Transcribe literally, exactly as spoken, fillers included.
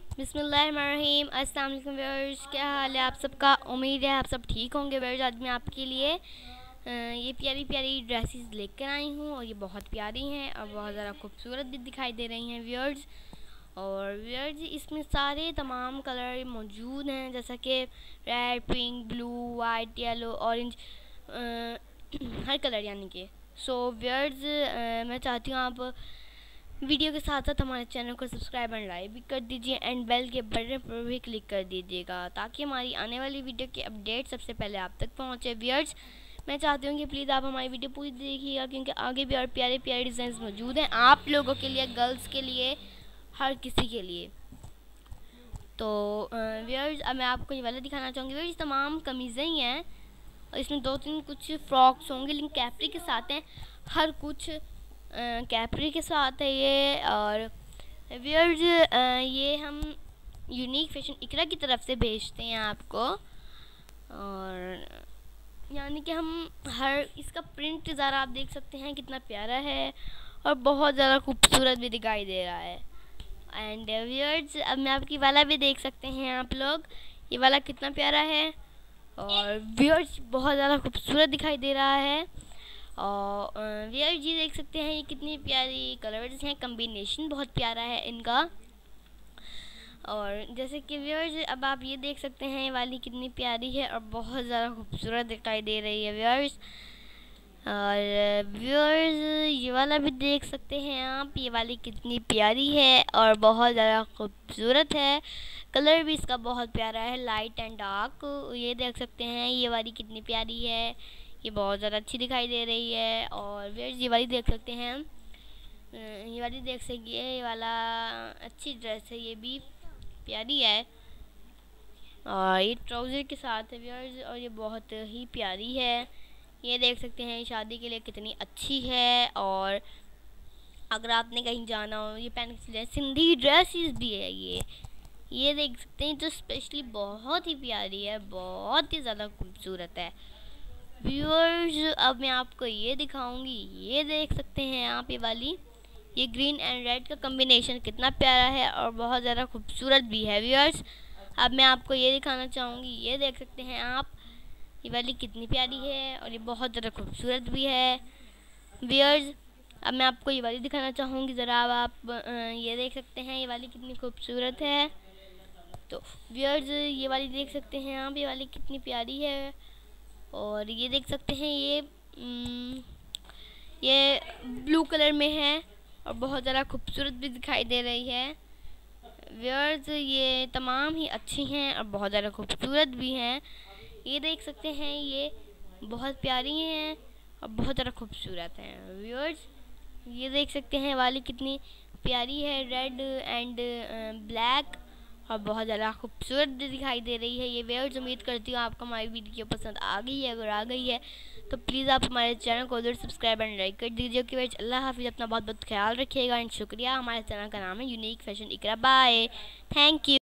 बिस्मिल्लाहिर्रहमानिर्रहीम। अस्सलाम वालेकुम व्यूअर्स, क्या हाल है आप सबका। उम्मीद है आप सब ठीक होंगे। व्यूअर्स, आज मैं आपके लिए ये प्यारी प्यारी ड्रेसेस लेकर आई हूँ और ये बहुत प्यारी हैं और बहुत ज़्यादा खूबसूरत भी दिखाई दे रही हैं व्यूअर्स। और व्यूअर्स, इसमें सारे तमाम कलर मौजूद हैं, जैसा कि red, pink, blue, white, yellow, orange, हर कलर यानी कि। सो व्यूअर्स, मैं चाहती हूँ आप वीडियो के साथ साथ हमारे चैनल को सब्सक्राइब एंड लाइक भी कर दीजिए एंड बेल के बटन पर भी क्लिक कर दीजिएगा ताकि हमारी आने वाली वीडियो के अपडेट सबसे पहले आप तक पहुंचे। व्यूअर्स, मैं चाहती हूँ कि प्लीज़ आप हमारी वीडियो पूरी देखिएगा क्योंकि आगे भी और प्यारे प्यारे डिज़ाइन मौजूद हैं आप लोगों के लिए, गर्ल्स के लिए, हर किसी के लिए। तो व्यूअर्स, अब मैं आपको ये वाला दिखाना चाहूँगी। व्यूअर्स, तमाम कमीज़ें ही हैं और इसमें दो तीन कुछ फ्रॉक्स होंगे लेकिन कैप्री के साथ हैं, हर कुछ कैप्री के साथ है ये। और व्यूअर्स, ये हम यूनिक फैशन इकरा की तरफ से भेजते हैं आपको, और यानी कि हम हर इसका प्रिंट ज़रा आप देख सकते हैं कितना प्यारा है और बहुत ज़्यादा खूबसूरत भी दिखाई दे रहा है। एंड व्यूअर्स, अब मैं आपकी वाला भी देख सकते हैं आप लोग, ये वाला कितना प्यारा है और व्यूअर्स बहुत ज़्यादा खूबसूरत दिखाई दे रहा है। और व्यूअर्स, ये देख सकते हैं ये कितनी प्यारी कलर्स हैं, कम्बिनेशन बहुत प्यारा है इनका। और जैसे कि व्यूअर्स, अब आप ये देख सकते हैं ये वाली कितनी प्यारी है और बहुत ज़्यादा खूबसूरत दिखाई दे रही है व्यूअर्स। और व्यूअर्स, ये वाला भी देख सकते हैं आप, ये वाली कितनी प्यारी है और बहुत ज़्यादा खूबसूरत है। कलर भी इसका बहुत प्यारा है, लाइट एंड डार्क। ये देख सकते हैं ये वाली कितनी प्यारी है, ये बहुत ज़्यादा अच्छी दिखाई दे रही है। और व्यूअर्स, ये वाली देख सकते हैं, ये वाली देख सकते हैं, ये वाला अच्छी ड्रेस है, ये भी प्यारी है और ये ट्राउज़र के साथ है व्यूअर्स और ये बहुत ही प्यारी है। ये देख सकते हैं शादी के लिए कितनी अच्छी है और अगर आपने कहीं जाना हो ये पहन के, सिंधी ड्रेसेस भी है ये ये देख सकते हैं, तो स्पेशली बहुत ही प्यारी है, बहुत ही ज़्यादा खूबसूरत है व्यूअर्स। अब मैं आपको ये दिखाऊंगी, ये देख सकते हैं आप, ये वाली ये ग्रीन एंड रेड का कॉम्बिनेशन कितना प्यारा है और बहुत ज़्यादा खूबसूरत भी है व्यूअर्स। अब मैं आपको ये दिखाना चाहूँगी, ये देख सकते हैं आप, ये वाली कितनी प्यारी है और ये बहुत ज़्यादा खूबसूरत भी है व्यूअर्स। अब मैं आपको ये वाली दिखाना चाहूँगी, ज़रा अब आप ये देख सकते हैं ये वाली कितनी खूबसूरत है। तो व्यूअर्स, ये वाली देख सकते हैं आप, ये वाली कितनी प्यारी है। और ये देख सकते हैं ये ये ब्लू कलर में है और बहुत ज़्यादा खूबसूरत भी दिखाई दे रही है व्यूअर्स। ये तमाम ही अच्छी हैं और बहुत ज़्यादा खूबसूरत भी हैं। ये देख सकते हैं ये बहुत प्यारी हैं और बहुत ज़्यादा खूबसूरत हैं व्यूअर्स। ये देख सकते हैं वाली कितनी प्यारी है, रेड एंड ब्लैक और बहुत ज़्यादा खूबसूरत भी दिखाई दे रही है ये व्यूअर्स। उम्मीद करती हूँ आपको हमारी वीडियो पसंद आ गई है। अगर आ गई है तो प्लीज़ आप हमारे चैनल को उधर सब्सक्राइब एंड लाइक कर दीजिए। कि व्यूअर्स, अल्लाह हाफिज़, अपना बहुत बहुत ख्याल रखिएगा एंड शुक्रिया। हमारे चैनल का नाम है unique fashion Iqra. Bye, thank you.